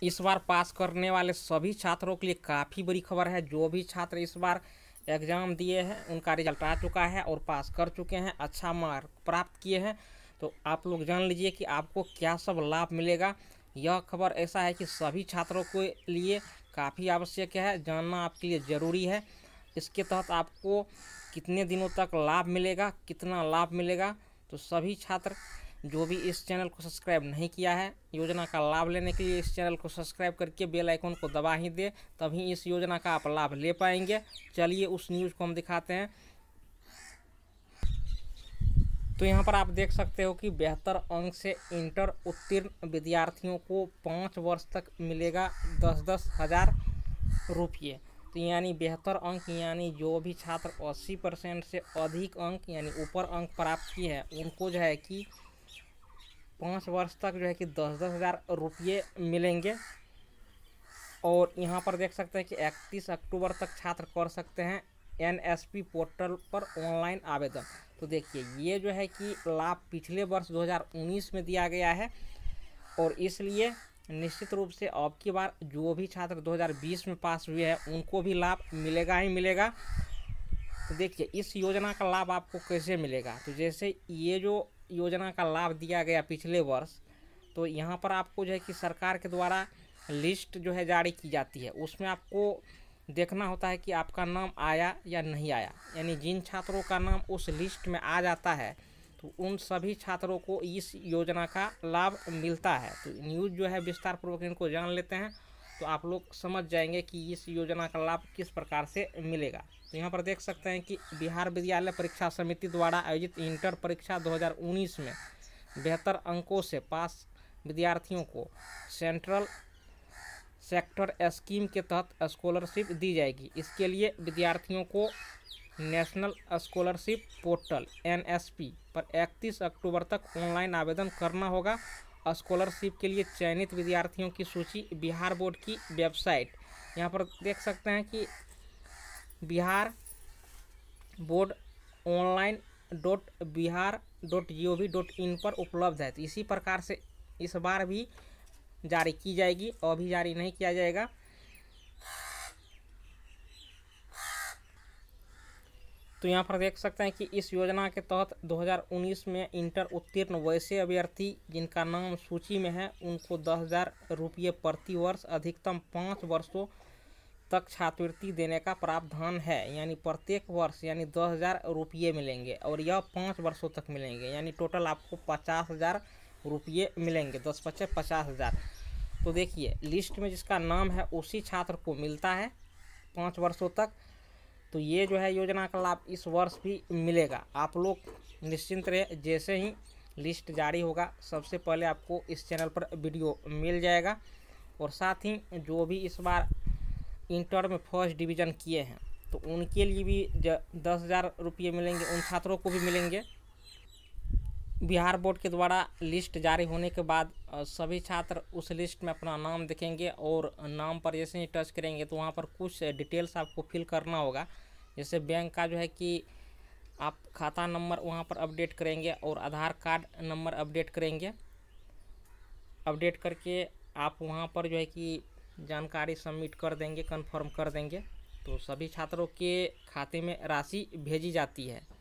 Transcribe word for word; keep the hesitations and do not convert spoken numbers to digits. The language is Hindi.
इस बार पास करने वाले सभी छात्रों के लिए काफ़ी बड़ी खबर है। जो भी छात्र इस बार एग्ज़ाम दिए हैं उनका रिजल्ट आ चुका है और पास कर चुके हैं, अच्छा मार्क प्राप्त किए हैं, तो आप लोग जान लीजिए कि आपको क्या सब लाभ मिलेगा। यह खबर ऐसा है कि सभी छात्रों के लिए काफ़ी आवश्यक है, जानना आपके लिए ज़रूरी है। इसके तहत आपको कितने दिनों तक लाभ मिलेगा, कितना लाभ मिलेगा, तो सभी छात्र जो भी इस चैनल को सब्सक्राइब नहीं किया है, योजना का लाभ लेने के लिए इस चैनल को सब्सक्राइब करके बेल आइकन को दबा ही दे, तभी इस योजना का आप लाभ ले पाएंगे। चलिए उस न्यूज़ को हम दिखाते हैं। तो यहाँ पर आप देख सकते हो कि बेहतर अंक से इंटर उत्तीर्ण विद्यार्थियों को पाँच वर्ष तक मिलेगा दस दस हज़ार रुपये। तो यानी बेहतर अंक यानी जो भी छात्र अस्सी परसेंट से अधिक अंक यानी ऊपर अंक प्राप्त किए हैं उनको जो है कि पाँच वर्ष तक जो है कि दस दस हज़ार रुपये मिलेंगे। और यहाँ पर देख सकते हैं कि इकतीस अक्टूबर तक छात्र कर सकते हैं एन एस पी पोर्टल पर ऑनलाइन आवेदन। तो देखिए ये जो है कि लाभ पिछले वर्ष दो हज़ार उन्नीस में दिया गया है और इसलिए निश्चित रूप से अब की बार जो भी छात्र दो हज़ार बीस में पास हुए हैं उनको भी लाभ मिलेगा ही मिलेगा। तो देखिए इस योजना का लाभ आपको कैसे मिलेगा। तो जैसे ये जो योजना का लाभ दिया गया पिछले वर्ष, तो यहाँ पर आपको जो है कि सरकार के द्वारा लिस्ट जो है जारी की जाती है, उसमें आपको देखना होता है कि आपका नाम आया या नहीं आया। यानी जिन छात्रों का नाम उस लिस्ट में आ जाता है तो उन सभी छात्रों को इस योजना का लाभ मिलता है। तो न्यूज़ जो है विस्तार पूर्वक इनको जान लेते हैं तो आप लोग समझ जाएंगे कि इस योजना का लाभ किस प्रकार से मिलेगा। तो यहाँ पर देख सकते हैं कि बिहार विद्यालय परीक्षा समिति द्वारा आयोजित इंटर परीक्षा दो हज़ार उन्नीस में बेहतर अंकों से पास विद्यार्थियों को सेंट्रल सेक्टर स्कीम के तहत स्कॉलरशिप दी जाएगी। इसके लिए विद्यार्थियों को national scholarship portal N S P पर इकतीस अक्टूबर तक ऑनलाइन आवेदन करना होगा। स्कॉलरशिप के लिए चयनित विद्यार्थियों की सूची बिहार बोर्ड की वेबसाइट, यहाँ पर देख सकते हैं कि Bihar board online dot Bihar dot G O V dot in पर उपलब्ध है। तो इसी प्रकार से इस बार भी जारी की जाएगी, अभी जारी नहीं किया जाएगा। तो यहाँ पर देख सकते हैं कि इस योजना के तहत दो हज़ार उन्नीस में इंटर उत्तीर्ण वैसे अभ्यर्थी जिनका नाम सूची में है उनको दस हज़ार रुपये प्रति वर्ष अधिकतम पाँच वर्षों तक छात्रवृत्ति देने का प्रावधान है। यानी प्रत्येक वर्ष यानी दस हज़ार रुपये मिलेंगे और यह पाँच वर्षों तक मिलेंगे, यानी टोटल आपको पचास हज़ार रुपये मिलेंगे, दस पच्चीस पचास हज़ार। तो देखिए लिस्ट में जिसका नाम है उसी छात्र को मिलता है पाँच वर्षों तक। तो ये जो है योजना का लाभ इस वर्ष भी मिलेगा। आप लोग निश्चिंत रहे, जैसे ही लिस्ट जारी होगा सबसे पहले आपको इस चैनल पर वीडियो मिल जाएगा। और साथ ही जो भी इस बार इंटर में फर्स्ट डिवीज़न किए हैं तो उनके लिए भी दस हज़ार रुपये मिलेंगे, उन छात्रों को भी मिलेंगे। बिहार बोर्ड के द्वारा लिस्ट जारी होने के बाद सभी छात्र उस लिस्ट में अपना नाम देखेंगे और नाम पर जैसे ही टच करेंगे तो वहाँ पर कुछ डिटेल्स आपको फिल करना होगा। जैसे बैंक का जो है कि आप खाता नंबर वहाँ पर अपडेट करेंगे और आधार कार्ड नंबर अपडेट करेंगे। अपडेट करके आप वहाँ पर जो है कि जानकारी सबमिट कर देंगे, कंफर्म कर देंगे, तो सभी छात्रों के खाते में राशि भेजी जाती है।